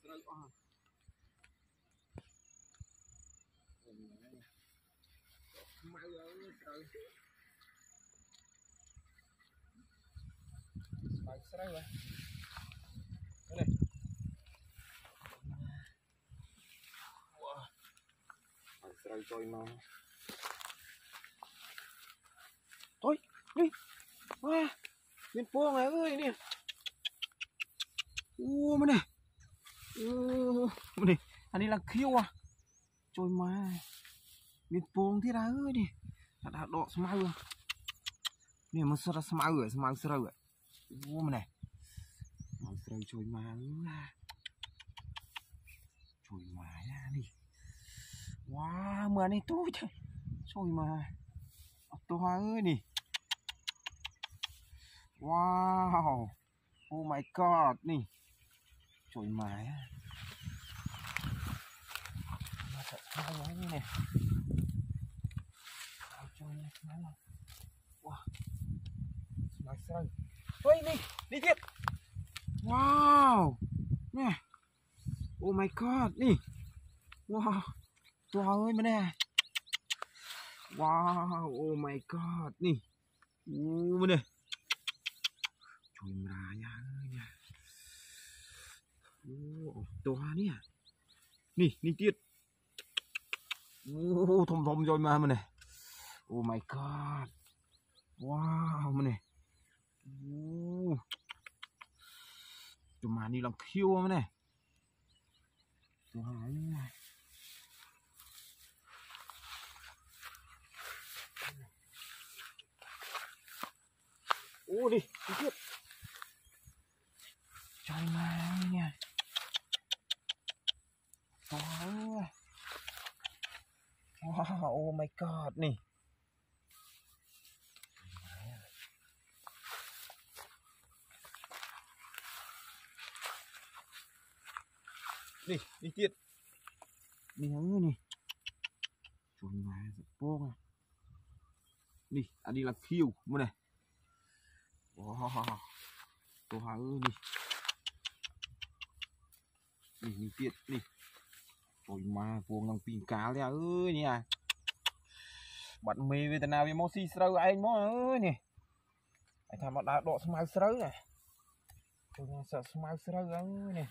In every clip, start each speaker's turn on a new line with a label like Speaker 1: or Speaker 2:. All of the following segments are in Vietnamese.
Speaker 1: Rồi mà thôi đi wow miền Pô này ơi nè ô mà này này anh đi là khiêu à trời mà miền Pô thế nào ơi nè đã đọ smile rồi nè mà sao smile rồi ô mà này smile trời mà nha đi wow mà này tôi trời mà tôi ơi nè wow oh my god nè trời mà sợ sao quá như này trời ơi wow smile sao thôi đi tiếp wow nè oh my god nè wow tôi ơi mà nè wow oh my god nè mà nè trời mà nhaตัวเนี่ยนี่tiết thom rồi mà này oh my god wow mà này tụi mà đi làm khiêu mà này tụi hải này đi tiết trời mà nha wow oh my god nè đi tiết đi ơi nè trời mà giật bông à đi là khiêu mà này wow tôi ơi đi tiết đi trời mà buông lòng pin cá lẹ ơi nha bạn mê về thế nào với mochi sâu anh mó ơi nè anh tham đã độ smile sâu này tôi sợ smile sâu ơi nè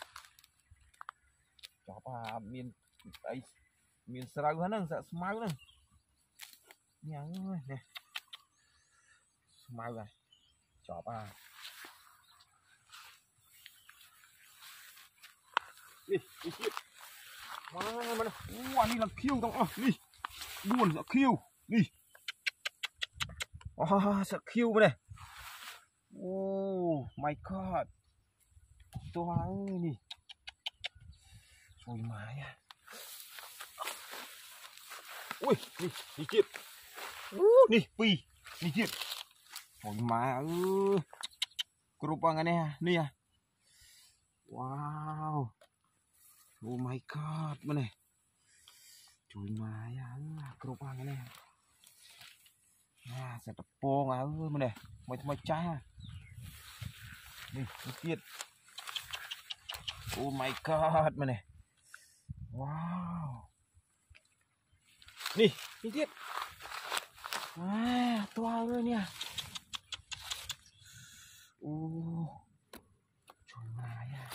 Speaker 1: chó bà miền sâu hắn đang sợ smile này nhà ơi nè smile này chó bà đi tiếp mà anh đi làm khiêu tao đi buồn sợ khiêu đi sợ khiêu bên này oh my god tôi ơi nè trời mà nha ui đi tiếp đi tiếp trời mà ơi kerupangan nè wow oh my god mà này trời mà nha kerupangan nè sẽ tập po ơi mà này mày trái à đi tiết oh my god mà này wow đi tiết to ơi nha trời mà nha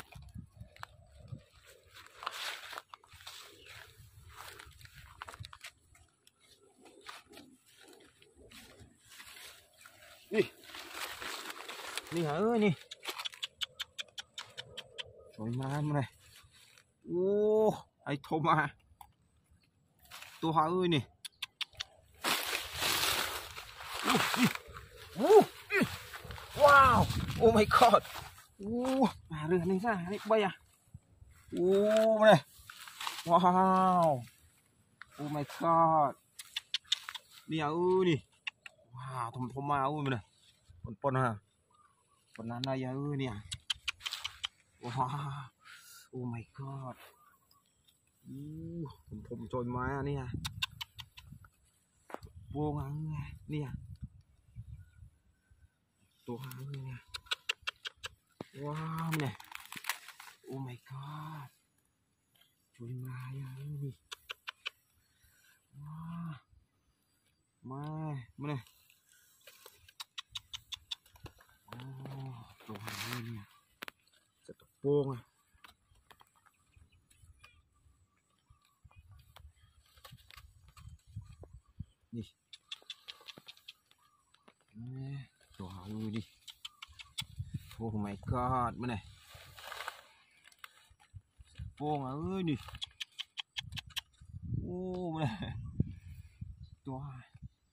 Speaker 1: đi hả ơi nè trời mà này ai thô mà tôi hả ơi nè wow oh my god rửa này ra này bay à này wow oh my god đi ơi nè wow thom mà ơi này con à con này ơi nè wow oh my god thom trời mà nè vô ngang nè tôi nè wow nè Oh my god. Curi Melayu ni. Wah. Mana? Oh, Tuhan ini. Setepung ah. Ni. Tuhan ini. Oh my god, mana? Setepung ơi ni. Oh, mana? Tuhan.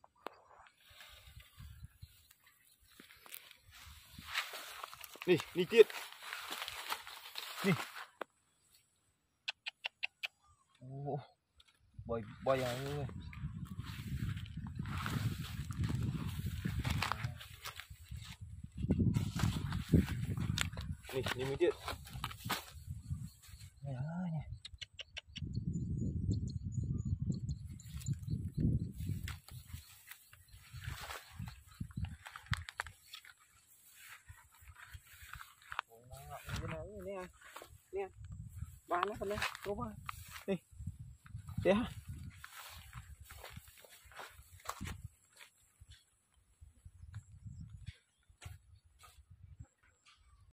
Speaker 1: Ni tiệt. Ni. Oh, bơi ơi. Ni mới tiệt. Này ơi nè. Nè, ba nó con nè, cô ba. Đi. Đi ha.